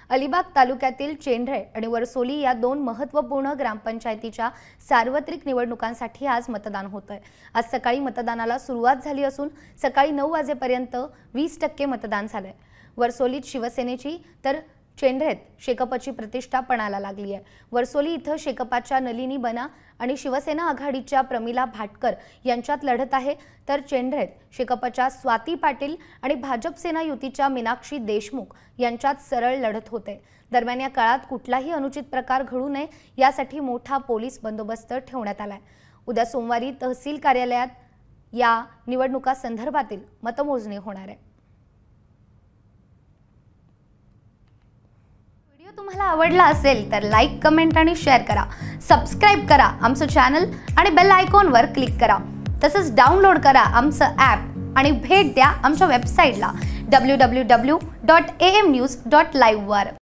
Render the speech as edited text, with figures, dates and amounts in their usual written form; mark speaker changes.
Speaker 1: अलिबाग तालुक्यातील चेंढरे आणि वरसोली या दोन महत्त्वपूर्ण ग्रामपंचायतीच्या सार्वत्रिक निवडणुकांसाठी आज मतदान होतंय। आज सकाळी मतदानाला सुरुवात झाली असून सकाळी 9 वाजेपर्यंत 20% मतदान झालंय। वरसोलीत शिवसेनेची तर चेंढरेत शेकापची प्रतिष्ठा पणाला लागली आहे। वरसोली इथं शेकापच्या नलिनी बना आणि शिवसेना आघाडीच्या प्रमिला भाटकर यांच्यात लढत आहे, तर चेंढरेत शेकापच्या स्वाती पाटील आणि भाजप सेना युतीच्या मीनाक्षी देशमुख यांच्यात सरळ लढत होते। दरम्यान या काळात कुठलाही अनुचित प्रकार घडू नये यासाठी मोठा पोलीस बंदोबस्त ठेवण्यात आलाय। उद्या सोमवारी तहसील कार्यालयात या निवडणुका संदर्भातील मतमोजणी होणार आहे। तुम्हाला आवडला असेल तर लाईक, कमेंट आणि शेअर करा। सबस्क्राइब करा आमचं चॅनल आणि बेल आयकॉनवर क्लिक करा। तसंच डाउनलोड करा आमचं ॲप आणि भेट द्या आमच्या वेबसाईटला www.amnews.live वर।